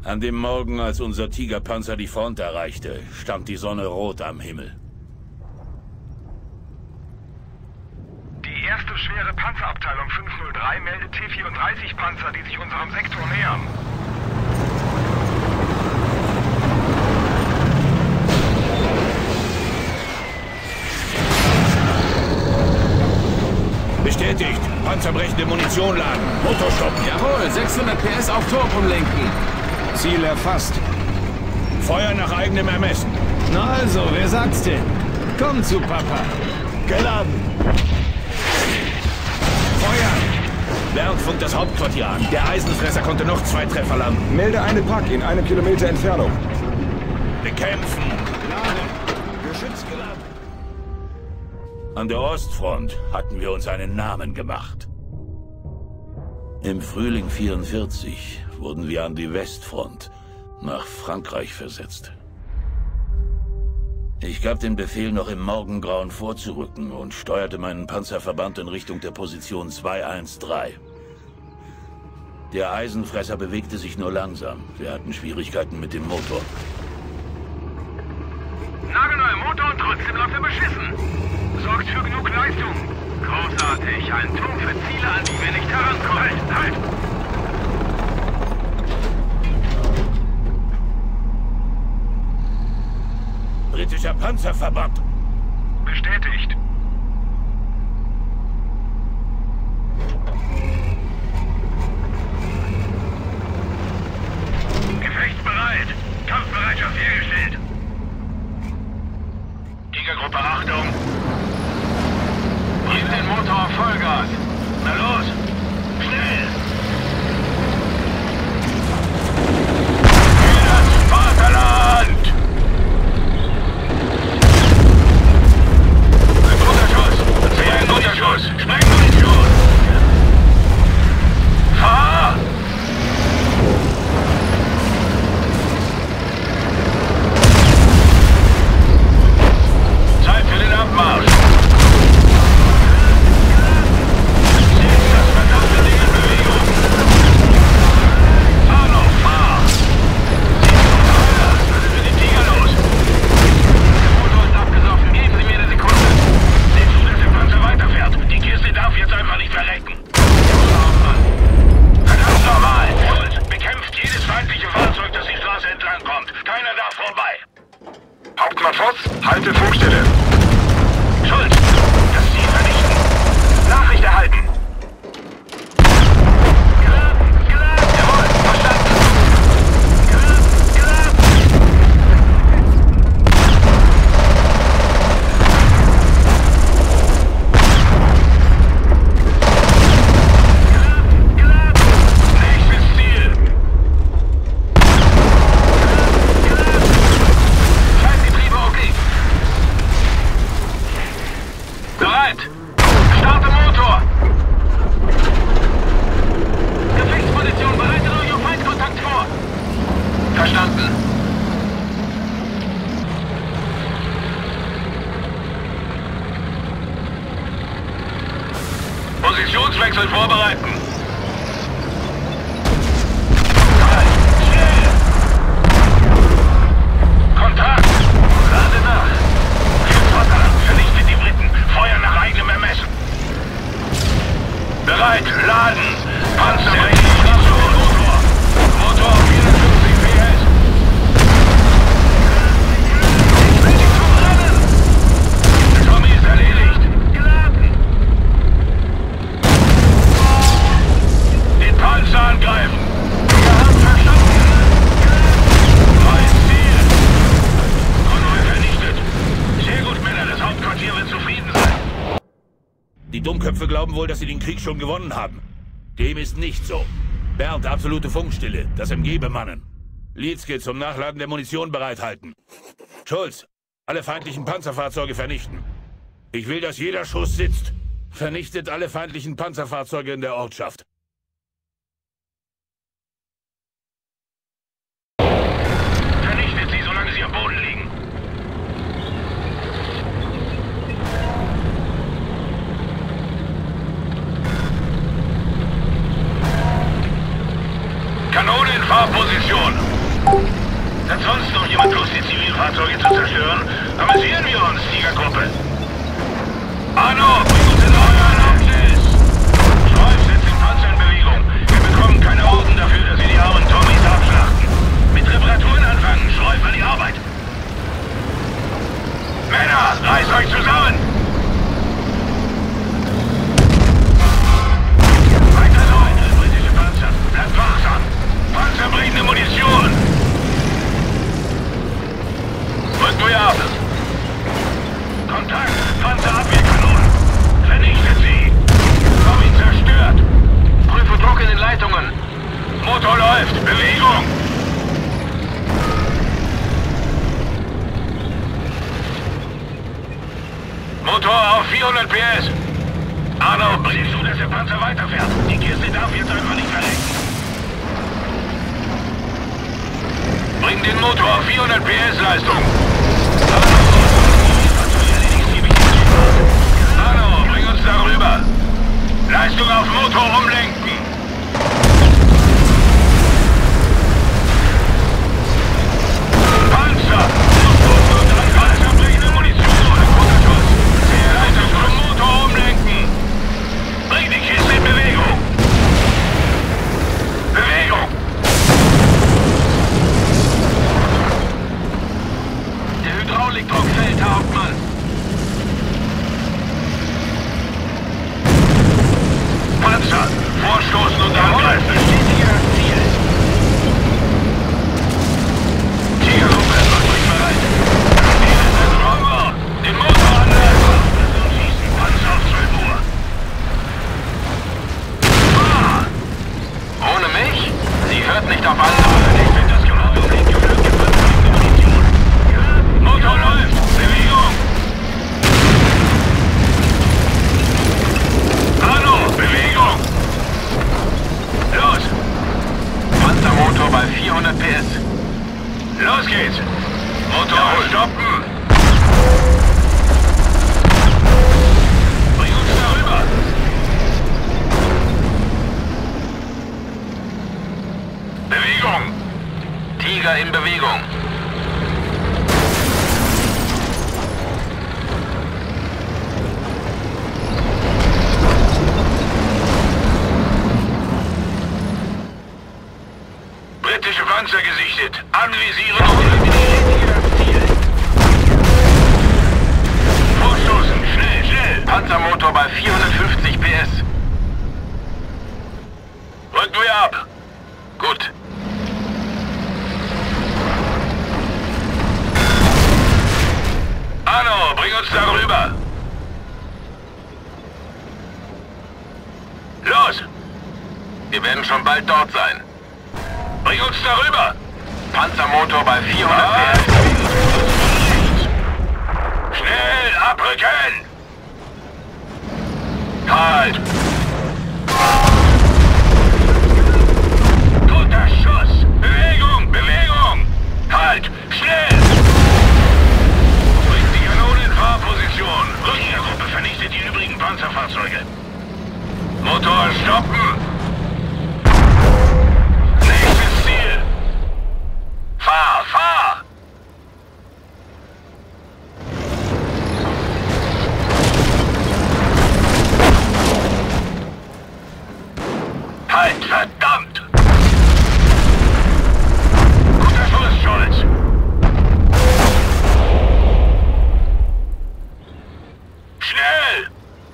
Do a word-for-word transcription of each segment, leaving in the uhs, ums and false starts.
An dem Morgen, als unser Tigerpanzer die Front erreichte, stand die Sonne rot am Himmel. Die erste schwere Panzerabteilung fünf null drei meldet T vierunddreißig Panzer, die sich unserem Sektor nähern. Bestätigt. Panzerbrechende Munition laden. Motorstopp. Jawohl, sechshundert P S auf Turm umlenken. Ziel erfasst. Feuer nach eigenem Ermessen. Na also, wer sagt's denn? Komm zu Papa. Geladen. Feuer! Bernd funkt das Hauptquartier an. Der Eisenfresser konnte noch zwei Treffer landen. Melde eine Pack in einem Kilometer Entfernung. Bekämpfen! Geladen. Geschütz geladen. An der Ostfront hatten wir uns einen Namen gemacht. Im Frühling vierundvierzig wurden wir an die Westfront nach Frankreich versetzt. Ich gab den Befehl, noch im Morgengrauen vorzurücken und steuerte meinen Panzerverband in Richtung der Position zwei eins drei. Der Eisenfresser bewegte sich nur langsam. Wir hatten Schwierigkeiten mit dem Motor. Nagelneuer Motor und trotzdem läuft er beschissen. Sorgt für genug Leistung. Großartig. Ein Turm für Ziele, an die wir nicht herankommen. Halt, halt! Britischer Panzerverband. Bestätigt. Gefechtsbereit. Kampfbereitschaft hergestellt. Tigergruppe, Achtung. Gib den Motor auf Vollgas. Na los. Schnell. Für das Vaterland. Ein guter Schuss! Sprengmunition! Fahr! Zeit für den Abmarsch! Das verdammte Ding in Bewegung! Fahr noch, fahr! Was ist mit dem Tiger los? Der Motor ist abgesoffen, geben Sie mir eine Sekunde! Weiterfährt. Die Kiste darf jetzt einfach nicht verrecken. Verdammt normal. Schulz, bekämpft jedes feindliche Fahrzeug, das die Straße entlang kommt. Keiner darf vorbei. Hauptmann Voss, halte Funkstelle. Schulz, das Ziel vernichten. Nachricht erhalten. Geladen, geladen. Jawohl, verstanden. Geladen, geladen. Positionswechsel vorbereiten. Kontakt! Lade nach. Vaterland, vernichtet die Briten. Feuer nach eigenem Ermessen. Bereit, laden. Panzer rechts, Motor. Motor vierundfünfzig P S. Ich will dich verbrennen. Tommy ist erledigt. Geladen. Den Panzer angreifen. Wir haben verstanden. Neues Ziel. Konvoi vernichtet. Sehr gut, Männer. Das Hauptquartier wird zufrieden sein. Die Dummköpfe glauben wohl, dass sie den Krieg schon gewonnen haben. Dem ist nicht so. Bernd, absolute Funkstille. Das M G bemannen. Lietzke zum Nachladen der Munition bereithalten. Schulz, alle feindlichen Panzerfahrzeuge vernichten. Ich will, dass jeder Schuss sitzt. Vernichtet alle feindlichen Panzerfahrzeuge in der Ortschaft. Vernichtet sie, solange sie am Boden liegen. Kanone in Fahrposition. Hat sonst noch jemand Lust, die Zivilfahrzeuge zu zerstören? Amüsieren wir uns, Tigergruppe. Arno, bring uns in eure Erlaubnis! Schreif, setzt den Panzer in Bewegung. Wir bekommen keine Orden dafür, dass wir die armen Tommys abschlachten. Mit Reparaturen anfangen, Schreif an die Arbeit. Männer, reißt euch zusammen! Weiter so, britische Panzer. Bleibt wachsam. Panzer bringen eine Munition. Rücken wir ab. Kontakt, Panzerabwehrkanonen. Vernichtet sie. Tommy zerstört. Prüfe Druck in den Leitungen. Motor läuft. Bewegung. Motor auf vierhundert P S. Arno, siehst du, dass der Panzer weiterfährt? Die Kiste darf jetzt einfach nicht verrecken. Bring den Motor auf vierhundert P S Leistung. Arno, bring uns darüber. Leistung auf Motor umlenken. Panzer! Panzer bringen eine Munition. Guter Sehr Leistung auf Motor umlenken. Bring die Kiste in Bewegung. Bewegung! Der Hydraulikdruck fällt, Hauptmann. Panzer, vorstoßen und angreifen. Bestätige das Ziel. Tigergruppe, macht euch bereit. Ziel ist ein Romber. Den Motor anlassen. Und schießen. Panzer auf zwölf Uhr. Ah. Ohne mich? Sie hört nicht auf andere. Ich bin das genau. Ich gehört gepanzerte Munition. Motor läuft. Bewegung. Arno, Bewegung. Los. Panzermotor bei vierhundert P S. Los geht's. Motor Jawohl. Stoppen. Bring uns darüber. Bewegung. Tiger in Bewegung. Britische Panzer gesichtet. Anvisieren und bestätige das Ziel. Vorstoßen. Schnell, schnell. Panzermotor bei vierhundertfünfzig P S. Rücken wir ab. Gut. Arno, bring uns darüber. Los. Wir werden schon bald dort sein. Bring uns darüber! Panzermotor bei vierhundert P S. Schnell, abrücken! Halt! Guter Schuss! Bewegung, Bewegung! Halt! Schnell! Bringt die Kanone in Fahrposition. Rückkehrgruppe vernichtet die übrigen Panzerfahrzeuge. Motor stoppen! Fahr, fahr! Halt, verdammt! Guter Schuss, Scholz! Schnell!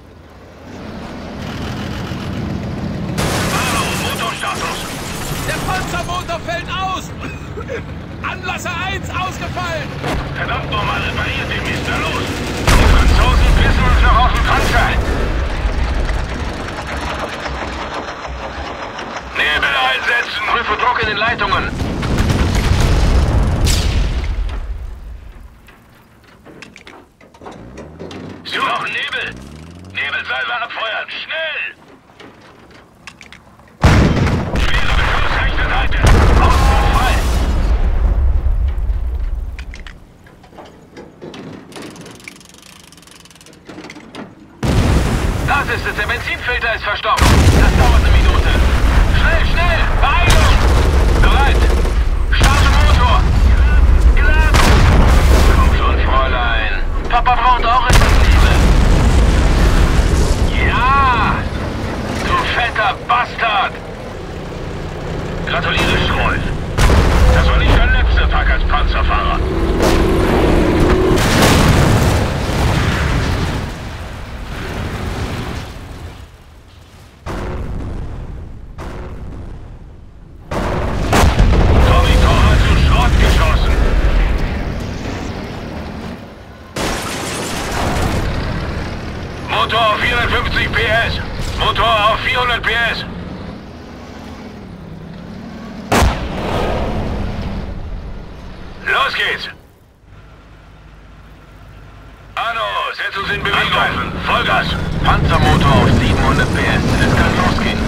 Hallo, Motorstatus! Der Panzermotor fällt aus! Anlasser eins ausgefallen! Verdammt nochmal, repariert den Mist da los! Die Franzosen pissen uns noch auf den Panzer! Nebel einsetzen! Prüfe Druck in den Leitungen! Sie brauchen Nebel! Nebelsalve abfeuern! Schnell! Schwere Beschuss, rechte Seite! Ausbruch frei! Das ist es, der Benzinfilter ist verstopft. Das dauert eine Minute. Schnell, schnell! Beeilung! Bereit! geht's. Arno, setz uns in Bewegung. Vollgas. Panzermotor auf siebenhundert P S. Es kann losgehen.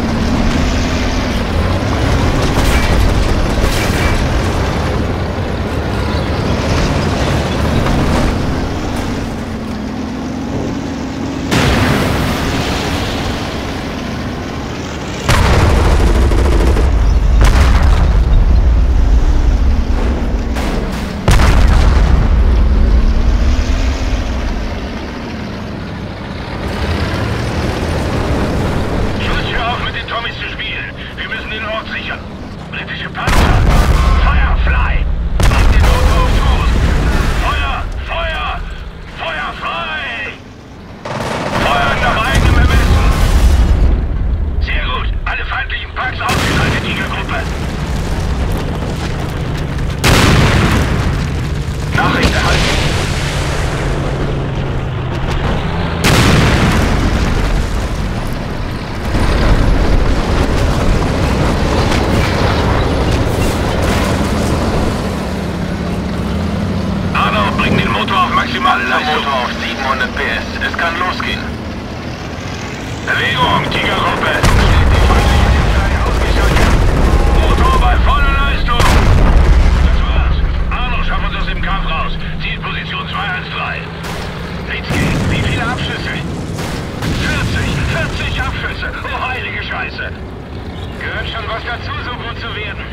Motor auf siebenhundert P S. Es kann losgehen. Bewegung, Tigergruppe. Steht die feindliche Polizei ausgeschaltet. Motor bei voller Leistung. Das war's. Arno, schaff uns aus dem Kampf raus. Zielposition zwei eins drei. Litzki, wie viele Abschüsse? vierzig, vierzig Abschüsse. Oh, heilige Scheiße. Gehört schon was dazu, so gut zu werden.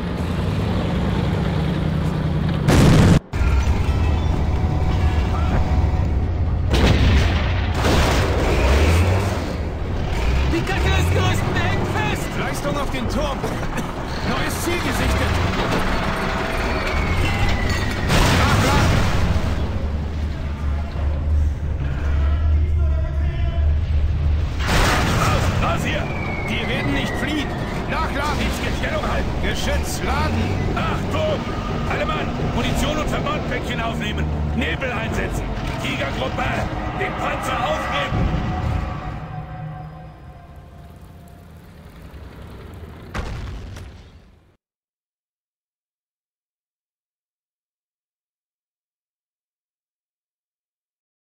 Leistung auf den Turm. Neues Ziel gesichtet. Nachladen. Raus, raus hier! Die werden nicht fliehen. Nachladen. Jetzt Stellung halten. Geschütz, laden. Achtung! Alle Mann, Munition und Verbandpäckchen aufnehmen. Nebel einsetzen. Tigergruppe, den Panzer aufgeben.